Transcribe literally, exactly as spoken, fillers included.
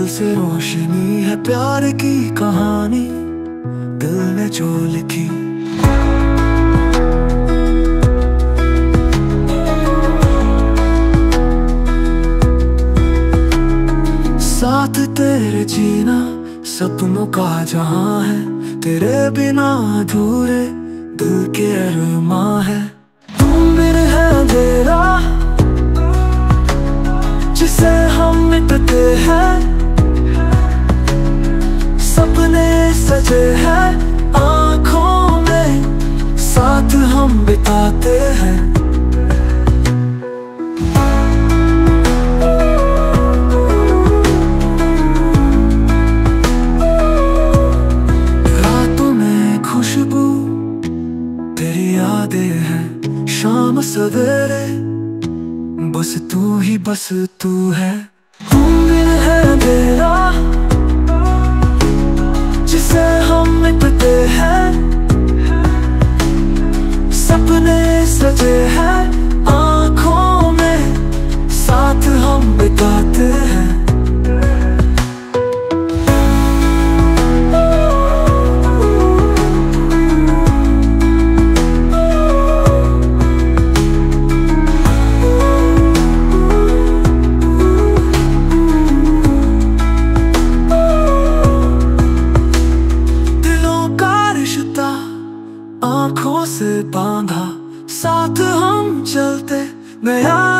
से रोशनी है प्यार की कहानी दिल ने जो लिखी। साथ तेरे जीना सपनों का जहां है, तेरे बिना अधूरे दिल के अरमां है। तुम मेरे है अंधेरा जिसे हम मिटते हैं, सपने सजे हैं आँखों में, साथ हम बिताते हैं। रातों में खुशबू तेरी यादें हैं, शाम सवेरे बस तू ही बस तू है। दिल है अंधेरा जिसे हम मिटते हैं, सपने सजे हैं आँखों में, साथ हम बिताते हैं। आँखों से बांधा साथ हम चलते, नया